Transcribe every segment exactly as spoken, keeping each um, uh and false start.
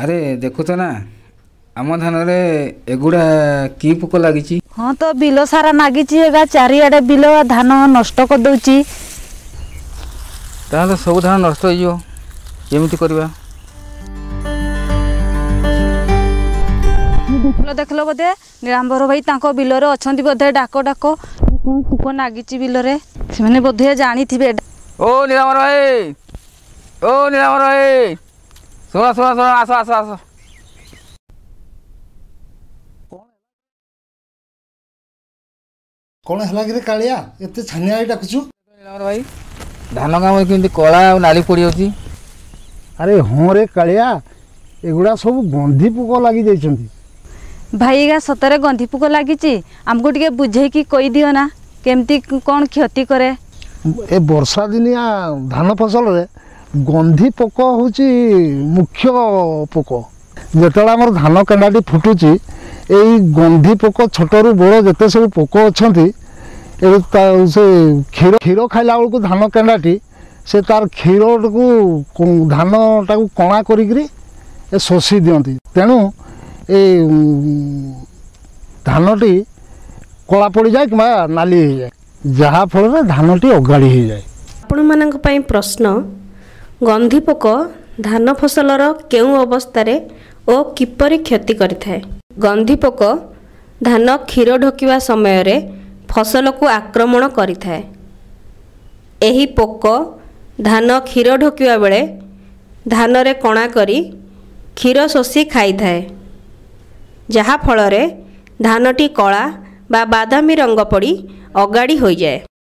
अरे देखु तो ना आम धान रे एगुड़ा की पोक लगी। हाँ तो बिल सारा नागी चारिआडे बिल धान नष्ट कर दउची। ताहले सब धान नष्ट हो केमिति करबा। देखल देखल बोधे नीलांबर भाई तांको बिल रे अछंती बोधे डाक डाक कौन पोक नागी बिल रे से माने बोधे जानी थिबे। ओ नीलांबर भाई ओ नीलांबर भाई सुना सुना सुना आस आस आस। कौन है कि कालिया एत छानिया डाकुचु। नीलांबर भाई धान काम केमती कला और नाली पड़ी होची। अरे हाँ रे कालिया एगुड़ा सब गंधी पोक लगी जाइछंती। भाई गा सतरे गंधी पोक लगी आमको टिके बुझे कि कही दियो ना केमती कौन क्षति करे। ए वर्षा दिनिया धान फसल रे गंधी पोक होची मुख्य पोक। जेतला हमर धान केंडाटी फुटुची एई गंधी पोक छोटरू बड़ जेते सब पोक अछंती से क्षीर क्षीर खाइला बेलू धान केंडाटी से तार क्षीर को धान टाक कणा करी शोषी दियंती। तेणु ए धानटी कला पड़ जाए कि नाली हो जाए जहाँ फल धानटी अगाड़ी हो जाए। आपण मानक पई प्रश्न गंधी पोक धान फसलर केउं अवस्था और किपरि क्षति करिथाए। गंधी पोक धान क्षीर ढोकिवा समय रे फसल को आक्रमण करिथाए। एही पोक धान क्षीर ढोकिवा बेले धान रे कणा करी क्षीर शोषी खाई थाए जहा फल रे धानटी कला बा बादामी रंग पड़ी अगाड़ी हो जाए।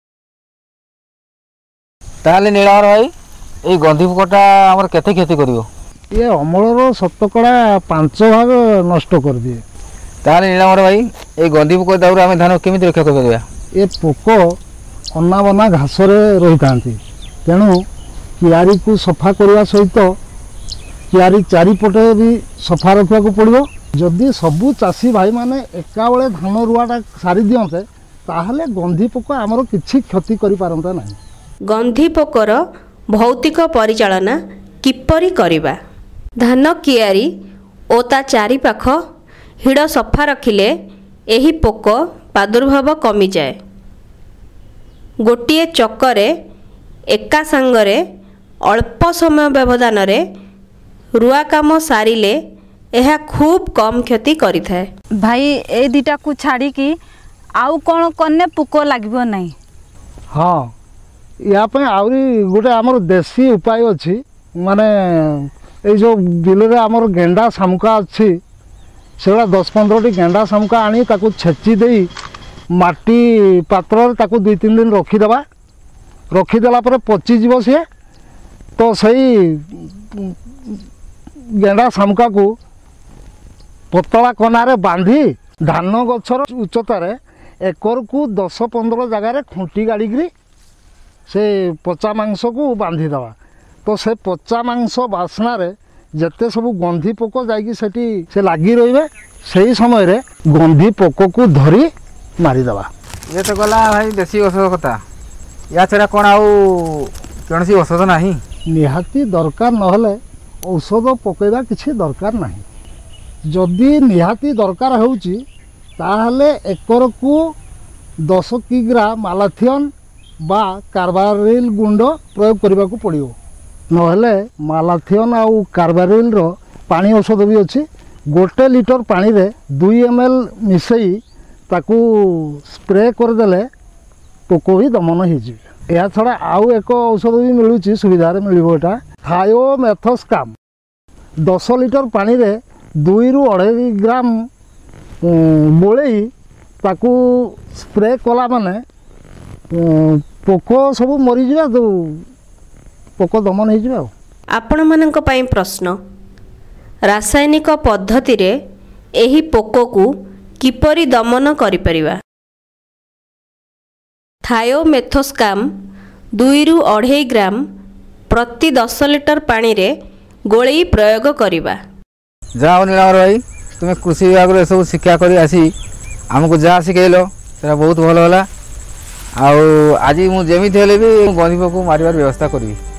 ताहले नीलांबर भाई ए गंधी पोकटा हमर केते क्षति करिवो। ये अमलर शतकड़ा पांच भाग नष्ट कर दिए। ताहले नीलांबर भाई ए गंधी पोक दाउर आमे धान केमिति रक्षा करबा। ये पोक अन्ना बना घास रे रही थांती। तेणु कियारी को सफा करने सहित कियारी चारिपटे भी सफा रखा पड़ो। जदि सबू चाषी भाई माने एका बेले धान रुआटा सारी दियंते ताहले गंधी पोक आमर किछि क्षति करि पारंता नाही। गंधी पोकर भौतिक परिचालना किपरि करिबा। धान कियारी ओ ता चारि पाख हिड़ सफा रखिले एही पोक प्रादुर्भाव कमी जाए। गोटिए चक्करे एका सांगरे अल्प समय व्यवधान रे रुआ काम सारिले यह खूब कम क्षति करि थाए। भाई ए दिटा को छाड़ी कि आउ कौन कने पोक लागबो नहीं। हाँ या पे आउरी गोटे आमर देसी उपाय अच्छी माने ये जो बिल रे आमर गेंडा शामुका अच्छी से दस पंद्रह टी गेंडा शामुका आनी ताकू छेची दे माटी पात्र ताकू दुई तीन दिन रखीदेवा। रखीदेला पर पचिज सी तो सही गेंडा शामुका को पतला कनारे बांधी धान गछर उच्चतार एकर को दस पंद्रह जगार खुंटी गाड़ी से पचा मांस को बांधी दवा। तो से पचा मांस बास्नारे जेते सब गंधी पोक जाकि से लगी रे से समय रे गंधी पोक को धरी मारिदेवा। ये तो गला भाई देसी औषध कथा या छड़ा कौन आउ कौन औषध ना निहाती दरकार नहले औषध पकेबा किसी दरकार नहीं। जदि निहाती दरकार होउची ताहले एकर को दस किग्रा मालाथियन बा कार्बारिल गुंड प्रयोग करने को पड़ो। नहले मालाथियन आउ कार्बारिल रो पानी औषध भी अच्छी गोटे लिटर पानी रे दुई एम एल मिसई ताकू स्प्रे करदेले पोक भी दमन हो। या छड़ा आउ एक औषध भी मिलूची सुविधार मिलटा थायोमेथोस्काम दस लिटर पानी रे दुई रु अढ़ाई ग्राम बोले ताकू स्प्रे कला माने पोक सब मरीजा तो पोक दमन हो। आपण मानक पई प्रश्न रासायनिक पद्धति रे एही पोक को किपरि दमन करि परिबा। थायोमेथोस्काम दुई रु अढ़ाई ग्राम प्रति दस लिटर पानी रे गोली प्रयोग करिबा। जाओ नीलांबर भाई तुम्हें कृषि विभाग सब शिक्षा कर आसी आमको जहाँ शिखेल से बहुत भल है। आज मुझे भी गंधी पोक मारिबार व्यवस्था करी।